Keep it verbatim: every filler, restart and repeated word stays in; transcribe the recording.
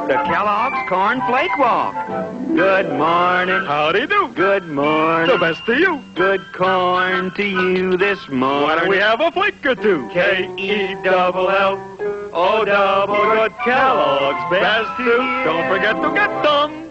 the Kellogg's Corn Flake Walk. Good morning. Howdy do. Good morning. The best to you. Good corn to you this morning. Why don't we have a flake or two? K E double L O double good Kellogg's best to you. Don't forget to get them.